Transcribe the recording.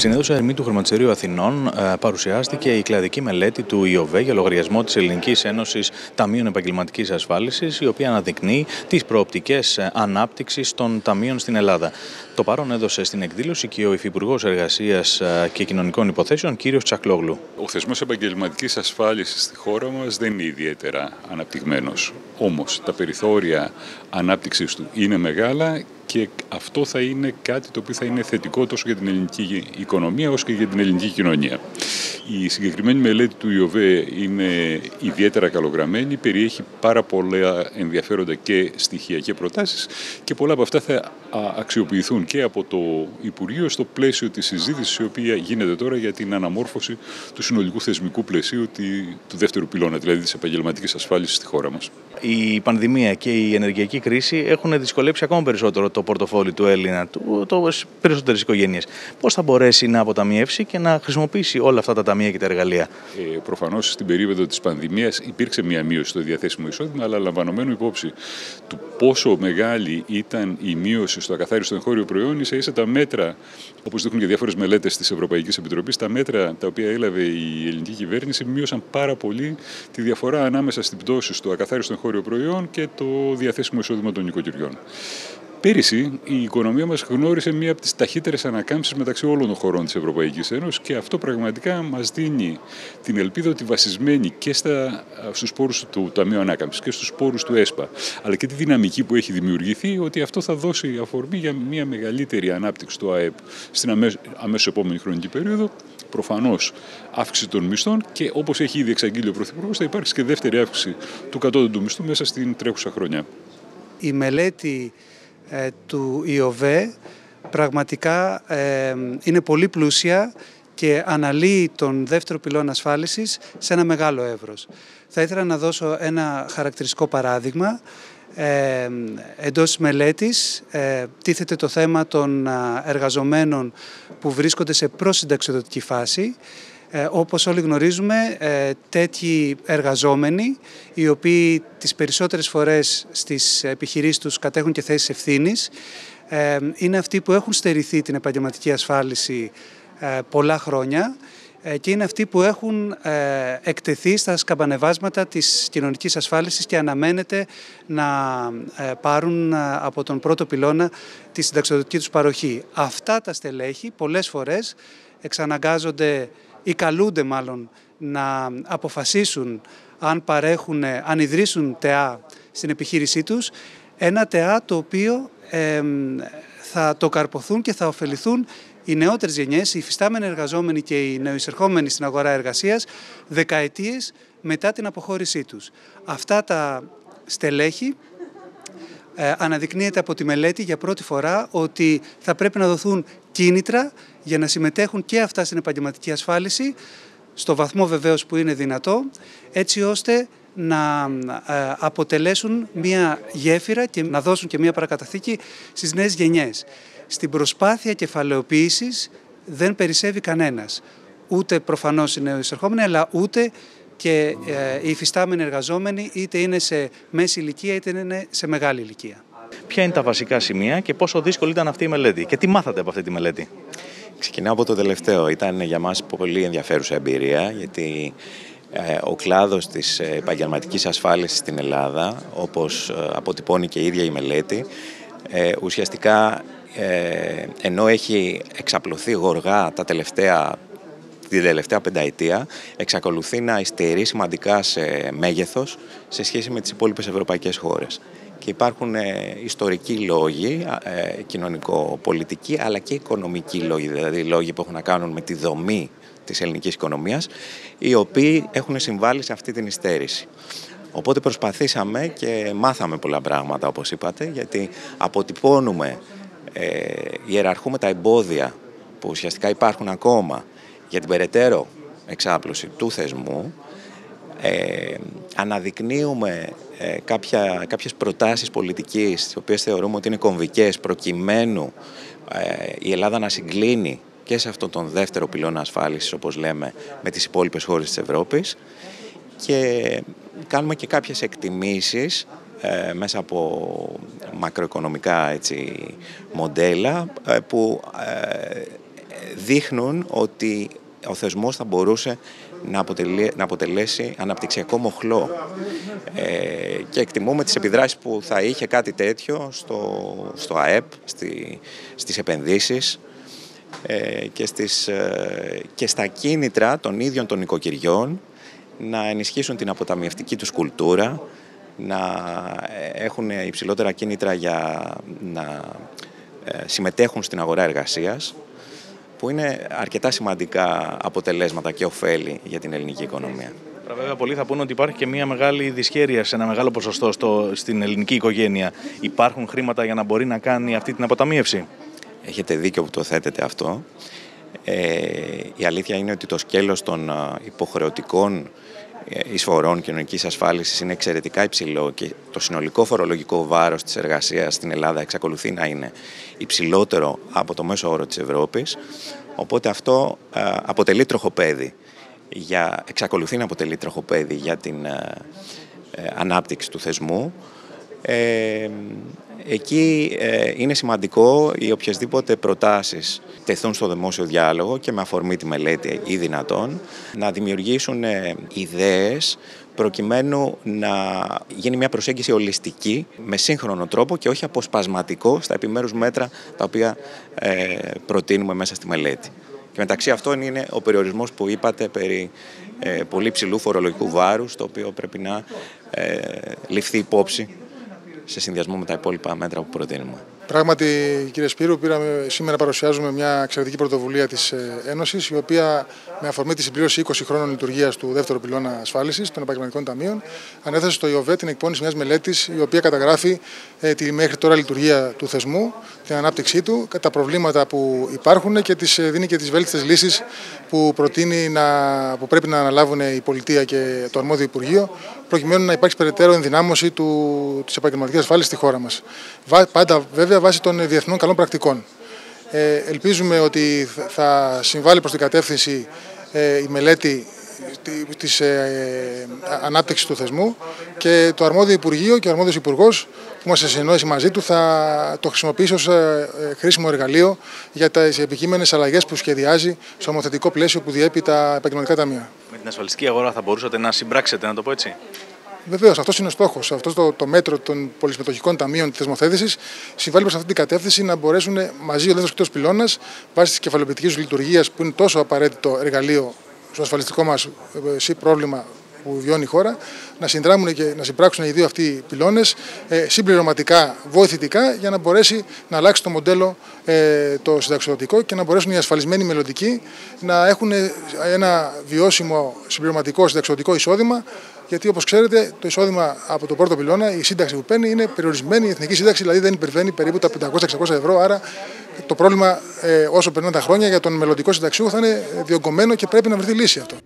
Στην αίθουσα Ερμή του Χρηματιστηρίου Αθηνών παρουσιάστηκε η κλαδική μελέτη του ΙΟΒΕ για λογαριασμό της Ελληνικής Ένωσης Ταμείων Επαγγελματικής Ασφάλισης, η οποία αναδεικνύει τις προοπτικές ανάπτυξης των ταμείων στην Ελλάδα. Το παρόν έδωσε στην εκδήλωση και ο Υφυπουργός Εργασίας και Κοινωνικών Υποθέσεων, κύριος Τσακλόγλου. Ο θεσμός επαγγελματικής ασφάλισης στη χώρα μας δεν είναι ιδιαίτερα αναπτυγμένος. Όμως τα περιθώρια ανάπτυξης του είναι μεγάλα και αυτό θα είναι κάτι το οποίο θα είναι θετικό τόσο για την ελληνική οικονομία όσο και για την ελληνική κοινωνία. Η συγκεκριμένη μελέτη του ΙΟΒΕ είναι ιδιαίτερα καλογραμμένη, περιέχει πάρα πολλά ενδιαφέροντα και στοιχεία και προτάσεις και πολλά από αυτά θα αξιοποιηθούν και από το Υπουργείο στο πλαίσιο της συζήτησης η οποία γίνεται τώρα για την αναμόρφωση του συνολικού θεσμικού πλαισίου του δεύτερου πυλώνα, δηλαδή της επαγγελματικής ασφάλισης στη χώρα μας. Η πανδημία και η ενεργειακή κρίση έχουν δυσκολέψει ακόμα περισσότερο το πορτοφόλι του Έλληνα, περισσότερες οικογένειες. Πώς θα μπορέσει να αποταμιεύσει και να χρησιμοποιήσει όλα αυτά τα ταμεία και τα εργαλεία? Προφανώς στην περίοδο της πανδημίας υπήρξε μια μείωση στο διαθέσιμο εισόδημα, αλλά λαμβανομένου υπόψη του πόσο μεγάλη ήταν η μείωση στο ακαθάριστο εγχώριο προϊόν, ίσα-ίσα τα μέτρα, όπως δείχνουν και διάφορες μελέτες της Ευρωπαϊκής Επιτροπής, τα μέτρα τα οποία έλαβε η ελληνική κυβέρνηση μείωσαν πάρα πολύ τη διαφορά ανάμεσα στην πτώση στο ακαθάριστο εγχώριο προϊόν και το διαθέσιμο εισόδημα των νοικοκυριών. Πέρυσι η οικονομία μας γνώρισε μία από τις ταχύτερες ανακάμψεις μεταξύ όλων των χωρών της Ευρωπαϊκής Ένωσης και αυτό πραγματικά μας δίνει την ελπίδα ότι βασισμένη και στους πόρους του Ταμείου Ανάκαμψης και στους πόρους του ΕΣΠΑ, αλλά και τη δυναμική που έχει δημιουργηθεί, ότι αυτό θα δώσει αφορμή για μία μεγαλύτερη ανάπτυξη του ΑΕΠ στην αμέσως επόμενη χρονική περίοδο. Προφανώς αύξηση των μισθών και όπως έχει ήδη εξαγγείλει ο Πρωθυπουργός, θα υπάρξει και δεύτερη αύξηση του κατώτατου μισθού μέσα στην τρέχουσα χρονιά. Η μελέτη του ΙΟΒΕ πραγματικά είναι πολύ πλούσια και αναλύει τον δεύτερο πυλώνα ασφάλισης σε ένα μεγάλο εύρος. Θα ήθελα να δώσω ένα χαρακτηριστικό παράδειγμα. Εντός της μελέτης τίθεται το θέμα των εργαζομένων που βρίσκονται σε προσυνταξιοδοτική φάση. Όπως όλοι γνωρίζουμε, τέτοιοι εργαζόμενοι, οι οποίοι τις περισσότερες φορές στις επιχειρήσεις τους κατέχουν και θέσεις ευθύνης, είναι αυτοί που έχουν στερηθεί την επαγγελματική ασφάλιση πολλά χρόνια και είναι αυτοί που έχουν εκτεθεί στα σκαμπανεβάσματα της κοινωνικής ασφάλισης και αναμένεται να πάρουν από τον πρώτο πυλώνα τη συνταξιοδοτική τους παροχή. Αυτά τα στελέχη πολλές φορές εξαναγκάζονται ή καλούνται μάλλον να αποφασίσουν αν ιδρύσουν ΤΕΑ στην επιχείρησή τους, ένα ΤΕΑ το οποίο θα το καρποθούν και θα ωφεληθούν οι νεότερες γενιές, οι υφιστάμενοι εργαζόμενοι και οι νεοεισερχόμενοι στην αγορά εργασίας δεκαετίες μετά την αποχώρησή τους. Αυτά τα στελέχη αναδεικνύεται από τη μελέτη για πρώτη φορά ότι θα πρέπει να δοθούν κίνητρα για να συμμετέχουν και αυτά στην επαγγελματική ασφάλιση, στο βαθμό βεβαίως που είναι δυνατό, έτσι ώστε να αποτελέσουν μια γέφυρα και να δώσουν και μια παρακαταθήκη στις νέες γενιές. Στην προσπάθεια κεφαλαιοποίησης δεν περισσεύει κανένας, ούτε προφανώς οι νεοεισερχόμενοι, αλλά ούτε και οι υφιστάμενοι εργαζόμενοι, είτε είναι σε μέση ηλικία είτε είναι σε μεγάλη ηλικία. Ποια είναι τα βασικά σημεία και πόσο δύσκολη ήταν αυτή η μελέτη και τι μάθατε από αυτή τη μελέτη? Ξεκινάω από το τελευταίο. Ήταν για μας πολύ ενδιαφέρουσα εμπειρία, γιατί ο κλάδος της επαγγελματικής ασφάλισης στην Ελλάδα, όπως αποτυπώνει και η ίδια η μελέτη, ουσιαστικά ενώ έχει εξαπλωθεί γοργά την τελευταία πενταετία, εξακολουθεί να υστερεί σημαντικά σε μέγεθος σε σχέση με τις υπόλοιπες ευρωπαϊκές χώρες. Και υπάρχουν ιστορικοί λόγοι, κοινωνικο-πολιτικοί, αλλά και οικονομικοί λόγοι, δηλαδή λόγοι που έχουν να κάνουν με τη δομή της ελληνικής οικονομίας, οι οποίοι έχουν συμβάλει σε αυτή την υστέρηση. Οπότε προσπαθήσαμε και μάθαμε πολλά πράγματα, όπως είπατε, γιατί αποτυπώνουμε, ιεραρχούμε τα εμπόδια που ουσιαστικά υπάρχουν ακόμα για την περαιτέρω εξάπλωση του θεσμού, αναδεικνύουμε κάποιες προτάσεις πολιτικής, τις οποίες θεωρούμε ότι είναι κομβικές, προκειμένου η Ελλάδα να συγκλίνει και σε αυτόν τον δεύτερο πυλώνα ασφάλισης, όπως λέμε, με τις υπόλοιπες χώρες της Ευρώπης, και κάνουμε και κάποιες εκτιμήσεις μέσα από μακροοικονομικά μοντέλα που δείχνουν ότι ο θεσμός θα μπορούσε να αποτελέσει αναπτυξιακό μοχλό και εκτιμούμε τις επιδράσεις που θα είχε κάτι τέτοιο στο ΑΕΠ, στις επενδύσεις και στα κίνητρα των ίδιων των νοικοκυριών να ενισχύσουν την αποταμιευτική τους κουλτούρα, να έχουν υψηλότερα κίνητρα για να συμμετέχουν στην αγορά εργασίας, που είναι αρκετά σημαντικά αποτελέσματα και ωφέλη για την ελληνική οικονομία. Βέβαια, πολλοί θα πούνε ότι υπάρχει και μια μεγάλη δυσχέρεια σε ένα μεγάλο ποσοστό στην ελληνική οικογένεια. Υπάρχουν χρήματα για να μπορεί να κάνει αυτή την αποταμίευση? Έχετε δίκιο που το θέτετε αυτό. Η αλήθεια είναι ότι το σκέλος των υποχρεωτικών εισφορών κοινωνικής ασφάλισης είναι εξαιρετικά υψηλό και το συνολικό φορολογικό βάρος της εργασίας στην Ελλάδα εξακολουθεί να είναι υψηλότερο από το μέσο όρο της Ευρώπης, οπότε αυτό εξακολουθεί να αποτελεί τροχοπέδι για την ανάπτυξη του θεσμού. Εκεί είναι σημαντικό οι οποιασδήποτε προτάσεις τεθούν στο δημόσιο διάλογο και με αφορμή τη μελέτη ή δυνατόν να δημιουργήσουν ιδέες προκειμένου να γίνει μια προσέγγιση ολιστική με σύγχρονο τρόπο και όχι αποσπασματικό στα επιμέρους μέτρα τα οποία προτείνουμε μέσα στη μελέτη. Και μεταξύ αυτών είναι ο περιορισμός που είπατε περί πολύ ψηλού φορολογικού βάρους, το οποίο πρέπει να ληφθεί υπόψη σε συνδυασμό με τα υπόλοιπα μέτρα που προτείνουμε. Πράγματι, κύριε Σπύρου, σήμερα παρουσιάζουμε μια εξαιρετική πρωτοβουλία της Ένωσης, η οποία με αφορμή τη συμπλήρωση 20 χρόνων λειτουργίας του δεύτερου πυλώνα ασφάλισης των επαγγελματικών ταμείων, ανέθεσε στο ΙΟΒ την εκπόνηση μιας μελέτης, η οποία καταγράφει τη μέχρι τώρα λειτουργία του θεσμού, την ανάπτυξή του, τα προβλήματα που υπάρχουν και δίνει και τις βέλτιστες λύσεις που που πρέπει να αναλάβουν η πολιτεία και το αρμόδιο Υπουργείο, προκειμένου να υπάρξει περαιτέρω ενδυνάμωση της επαγγελματικής ασφάλισης στη χώρα μας. Πάντα βέβαια βάσει των διεθνών καλών πρακτικών. Ελπίζουμε ότι θα συμβάλλει προς την κατεύθυνση η μελέτη της ανάπτυξης του θεσμού και το αρμόδιο Υπουργείο και ο αρμόδιος Υπουργός που είμαστε σε συνεννόηση μαζί του θα το χρησιμοποιήσει ως χρήσιμο εργαλείο για τις επικείμενες αλλαγές που σχεδιάζει στο νομοθετικό πλαίσιο που διέπει τα επαγγελματικά ταμεία. Με την ασφαλιστική αγορά θα μπορούσατε να συμπράξετε, να το πω έτσι? Βεβαίως, αυτό είναι ο στόχος. Αυτό το μέτρο των πολυσυμμετοχικών ταμείων της θεσμοθέτησης συμβάλλει προς αυτή την κατεύθυνση να μπορέσουν μαζί ο δεύτερος και τρίτος πυλώνας, βάσει της κεφαλαιοποιητικής λειτουργίας που είναι τόσο απαραίτητο εργαλείο στο ασφαλιστικό μας πρόβλημα που βιώνει η χώρα, να συνδράμουν και να συμπράξουν οι δύο αυτοί πυλώνες συμπληρωματικά, βοηθητικά, για να μπορέσει να αλλάξει το μοντέλο το συνταξιδοτικό και να μπορέσουν οι ασφαλισμένοι μελλοντικοί να έχουν ένα βιώσιμο συμπληρωματικό συνταξιδοτικό εισόδημα. Γιατί, όπως ξέρετε, το εισόδημα από τον πρώτο πυλώνα, η σύνταξη που παίρνει είναι περιορισμένη, η εθνική σύνταξη δηλαδή δεν υπερβαίνει περίπου τα 500-600 ευρώ. Άρα το πρόβλημα όσο περνάνε τα χρόνια για τον μελλοντικό συνταξιούχο θα είναι διωγγωμένο και πρέπει να βρεθεί λύση αυτό.